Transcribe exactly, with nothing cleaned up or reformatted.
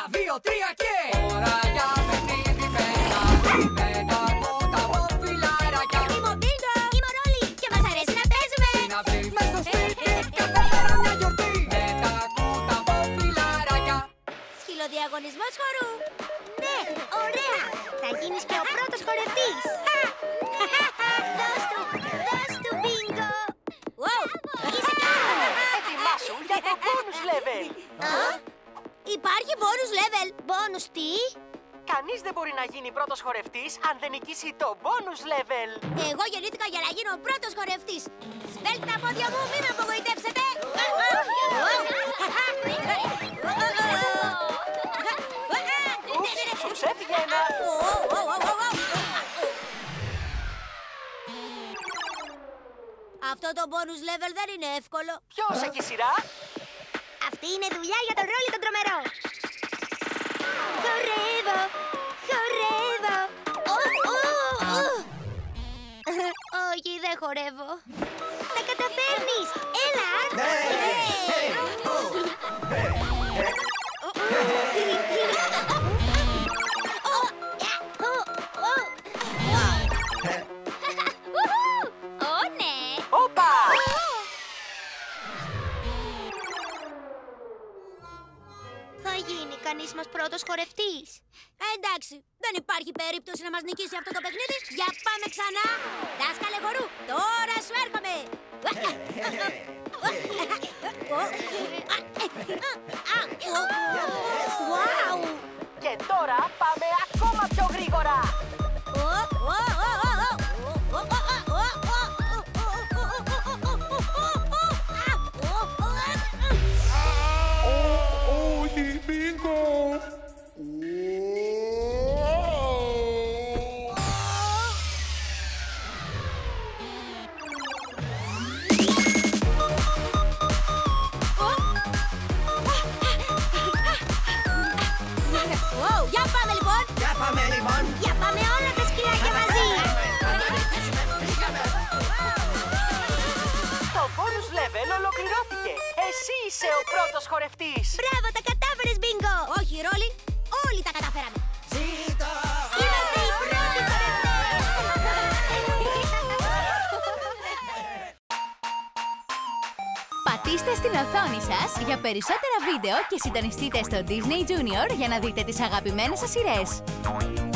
Ένα, δύο, τρία και... Ώρα για παιχνίδι παιδιά. Με τα κούτα από φιλαράκια. Είμαι ο Μπίνγκο. Είμαι ο Ρόλι. Και μας αρέσει να παίζουμε. Στην αυλή, μες στο σπίτι. Κάθε μέρα μια γιορτή. Με τα κούτα από φιλαράκια. Σκυλοδιαγωνισμός χορού. Ναι, ωραία. Θα γίνεις και ο πρώτος χορευτής. Δώσ' του, δώσ' του, Μπίνγκο. Wow, είσαι καλά. Ετοιμάσου για το bonus level. Υπάρχει bonus level. Bonus τι? Κανείς δεν μπορεί να γίνει πρώτος χορευτής αν δεν νικήσει το bonus level. Εγώ γεννήθηκα για να γίνω ο πρώτος χορευτής. Σβέλτε τα πόδια μου, μην με απογοητεύσετε. Ούψ, σου ξέφυγε ένα. Αυτό το bonus level δεν είναι εύκολο. Ποιος έχει σειρά? Αυτή είναι δουλειά για τον Ρόλι τον τρομερό. Χορεύω, χορεύω. Ω, ω, ω. Όχι, δεν χορεύω. Τα καταφέρνεις. Έλα. Ω, ναι. Όπα! Θα γίνει κανείς μας πρώτος χορευτής. Ε, εντάξει, δεν υπάρχει περίπτωση να μας νικήσει αυτό το παιχνίδι. Για πάμε ξανά. Δάσκαλε χορού, τώρα σου έρχομαι. Wow. Και τώρα πάμε ακόμα πιο γρήγορα. Όχι, Μπίνγκο! Για πάμε λοιπόν. Για πάμε λοιπόν. Για πάμε όλα τα σκυλάκια μαζί. Το bonus level ολοκληρώθηκε. Εσύ είσαι ο πρώτος χορευτής. Μπράβο, τα κατάφερες, Μπίνγκο. Όχι, Ρόλι, όλοι τα καταφέραμε. Ζήτω. Είμαστε οι πρώτοι χορευτές. Πατήστε στην οθόνη σας για περισσότερα βίντεο και συντονιστείτε στο Disney Junior για να δείτε τις αγαπημένες σας σειρές.